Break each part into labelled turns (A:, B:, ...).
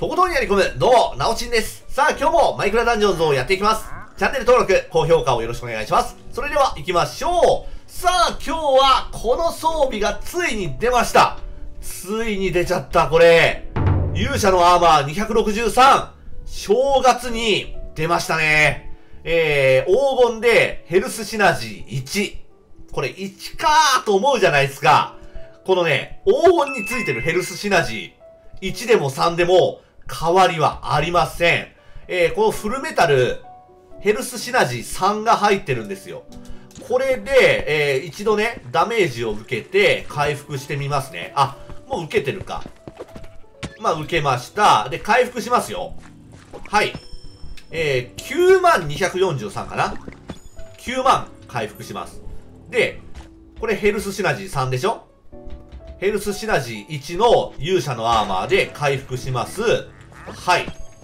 A: とことんやり込む、どうも、なおちんです。さあ、今日もマイクラダンジョンズをやっていきます。チャンネル登録、高評価をよろしくお願いします。それでは、行きましょう。さあ、今日は、この装備がついに出ました。ついに出ちゃった、これ。勇者のアーマー263。正月に出ましたね。黄金でヘルスシナジー1。これ1かーと思うじゃないですか。このね、黄金についてるヘルスシナジー、1でも3でも変わりはありません。このフルメタル、ヘルスシナジー3が入ってるんですよ。これで、一度ね、ダメージを受けて回復してみますね。あ、もう受けてるか。まあ、受けました。で、回復しますよ。はい。9243かな ?9 万回復します。で、これヘルスシナジー3でしょ？ヘルスシナジー1の勇者のアーマーで回復します。はい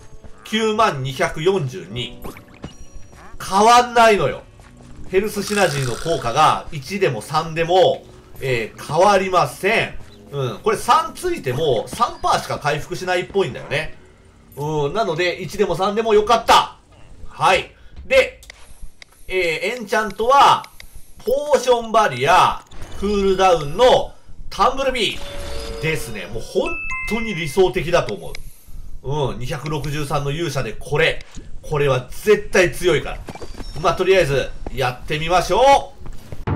A: 。9242。変わんないのよ。ヘルスシナジーの効果が1でも3でも、変わりません。これ3ついても 3% しか回復しないっぽいんだよね。なので1でも3でもよかった。はい。で、エンチャントは、ポーションバリア、クールダウンのタンブルビーですね。もう本当に理想的だと思う。263の勇者でこれは絶対強いから。まあ、とりあえず、やってみましょう。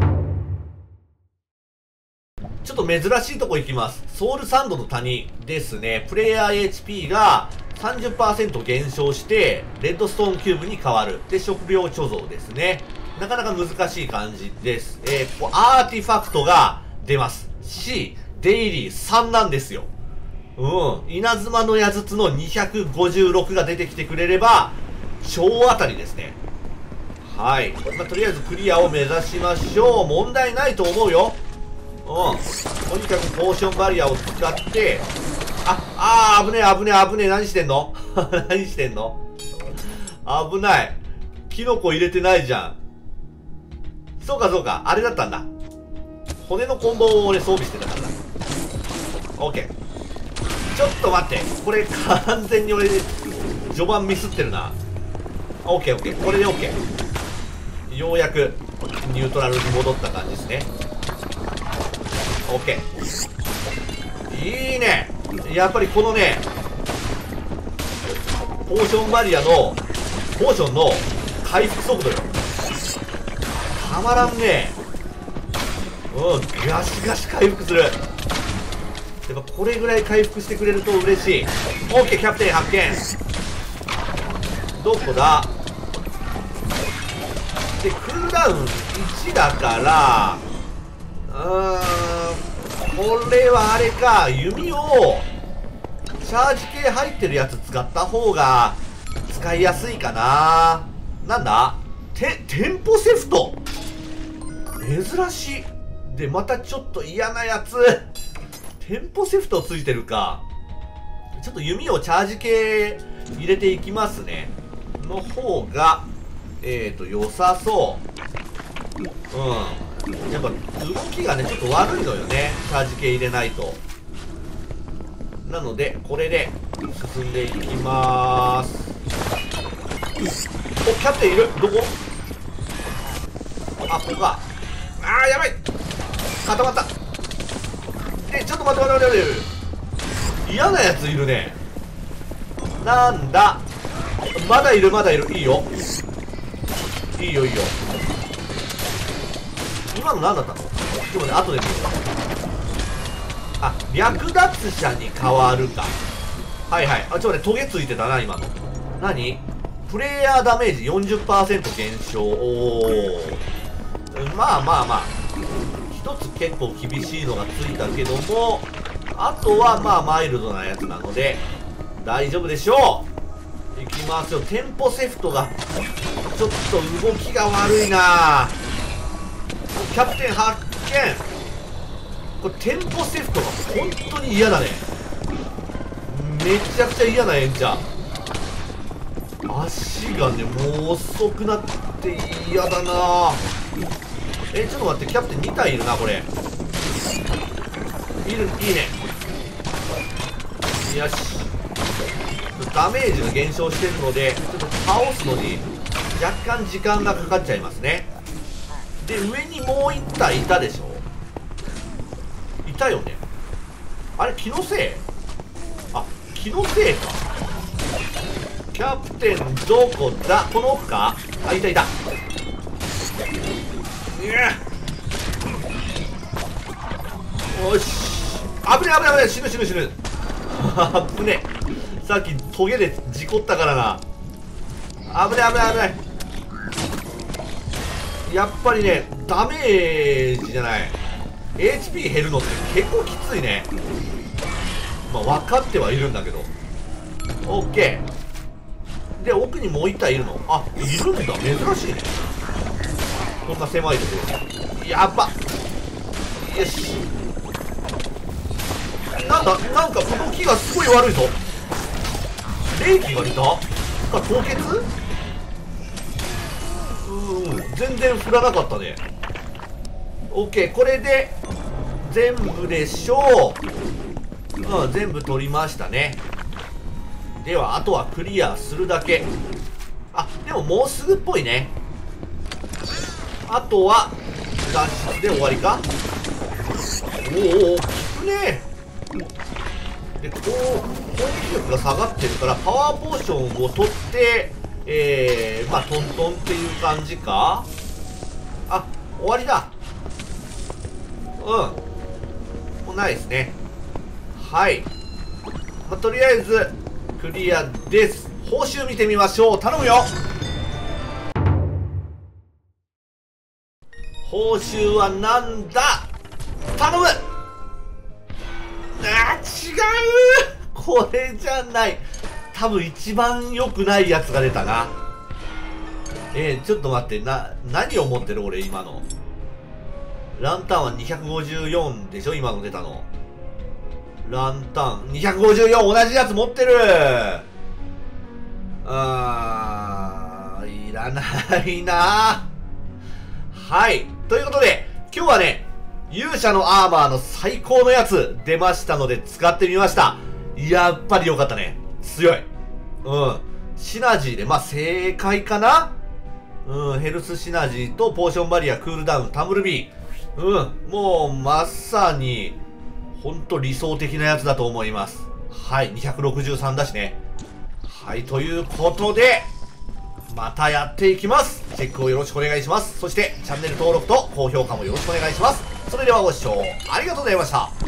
A: ちょっと珍しいとこ行きます。ソウルサンドの谷ですね。プレイヤー HP が 30% 減少して、レッドストーンキューブに変わる。で、食料貯蔵ですね。なかなか難しい感じです。ここアーティファクトが出ます。し、デイリー3なんですよ。稲妻の矢筒の256が出てきてくれれば、超当たりですね。はい。まあ、とりあえずクリアを目指しましょう。問題ないと思うよ。とにかくポーションバリアを使って、危ねえ、危ねえ、危ねえ。何してんの何してんの危ない。キノコ入れてないじゃん。そうかそうか。あれだったんだ。骨のコンボを俺装備してたからだ。オッケー。ちょっと待って。これ完全に俺、序盤ミスってるな。オッケーオッケー。これでオッケー。ようやくニュートラルに戻った感じですね。オッケー。いいね。やっぱりこのね、ポーションバリアの、ポーションの回復速度よ。たまらんね。ガシガシ回復する。やっぱこれぐらい回復してくれると嬉しい。オッケー、キャプテン発見。どこだで、クールダウン1だから、これはあれか、弓を、チャージ系入ってるやつ使った方が、使いやすいかな。なんだテンポセフト珍しい。で、またちょっと嫌なやつ。テンポセフトついてるか。ちょっと弓をチャージ系入れていきますね。の方が、良さそう。やっぱ動きがね、ちょっと悪いのよね。チャージ系入れないと。なので、これで進んでいきまーす。お、キャプテンいる。どこ？ここか。やばい。固まった。ちょっと待って。嫌なやついるね。なんだ。まだいる。いいよ。今の何だったの？ちょっとね、後で見る。略奪者に変わるか。はい。ちょっとね、トゲついてたな、今の。何？プレイヤーダメージ 40% 減少。まあ。一つ結構厳しいのがついたけども、あとはまあマイルドなやつなので、大丈夫でしょう。いきますよ。テンポセフトが、ちょっと動きが悪いな。キャプテン発見。これテンポセフトが本当に嫌だね。めちゃくちゃ嫌なエンチャー。足がね、もう遅くなって嫌だな。ちょっと待って、キャプテン2体いるな、これ。いいね。よし。 ダメージが減少してるので、ちょっと倒すのに若干時間がかかっちゃいますね。で、上にもう1体いたでしょ。いたよね。あれ、気のせい？あ、気のせいか。キャプテンどこだ？この奥か？あ、いたいた。よし。危ねえ危ねえ危ねえ。死ぬ死ぬ死ぬ。危ねえ。さっきトゲで事故ったからな。危ねえ危ねえ危ない。やっぱりね、ダメージじゃない、 HP 減るのって結構きついね。まあ分かってはいるんだけど。 OK で、奥にもう1体いるの？あ、いるんだ。珍しいね、こんな狭いところ。やっば。よし。なんだ、なんか動きがすごい悪いぞ。冷気が出たか、凍結？全然振らなかったね。 OK、 これで全部でしょう。全部取りましたね。ではあとはクリアするだけ。あ、でももうすぐっぽいね。あとは脱出で終わりか。おお、効くね。で、こう攻撃力が下がってるからパワーポーションを取ってまあトントンっていう感じか。あ、終わりだ。もうないですね。はい、まあ、とりあえずクリアです。報酬見てみましょう。頼むよ。報酬はなんだ。頼む。あ、違う。これじゃない。多分一番良くないやつが出たな。ちょっと待って、何を持ってる俺今の。ランタンは254でしょ今の出たの。ランタン254、同じやつ持ってる。いらないな。はい、ということで今日はね、勇者のアーマーの最高のやつ出ましたので使ってみました。やっぱり良かったね。強い。シナジーでまあ正解かな。ヘルスシナジーとポーションバリア、クールダウン、タンブルビー。もうまさにほんと理想的なやつだと思います。はい、263だしね。はい、ということでまたやっていきます。チェックをよろしくお願いします。そしてチャンネル登録と高評価もよろしくお願いします。それではご視聴ありがとうございました。